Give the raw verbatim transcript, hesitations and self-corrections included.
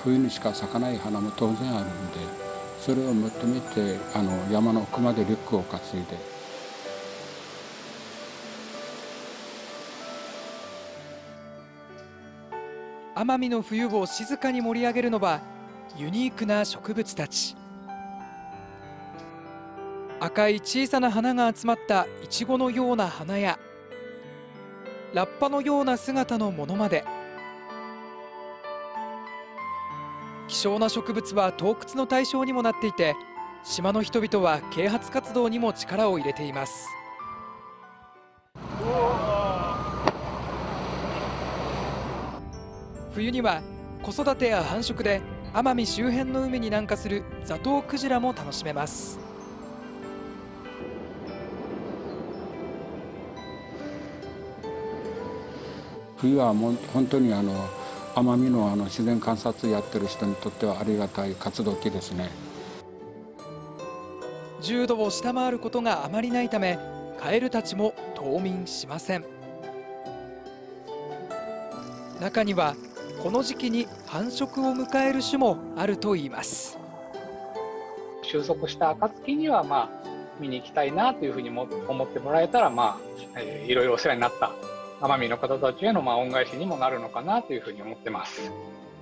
冬にしか咲かない花も当然あるんで、それを求めてあの山の奥までリュックを担いで。 奄美の冬を静かに盛り上げるのはユニークな植物たち。赤い小さな花が集まったイチゴのような花やラッパのような姿のものまで、希少な植物は盗掘の対象にもなっていて、島の人々は啓発活動にも力を入れています。冬には子育てや繁殖で奄美周辺の海に南下するザトウクジラも楽しめます。 冬はもう本当にあの奄美のあの自然観察やってる人にとってはありがたい活動期ですね。 じゅうどを下回ることがあまりないため、カエルたちも冬眠しません。中にはこの時期に繁殖を迎える種もあるといいます。 収束した暁にはまあ見に行きたいなというふうにも思ってもらえたら、まあ、えー、いろいろお世話になった奄美の方たちへのまあ恩返しにもなるのかなというふうに思ってます。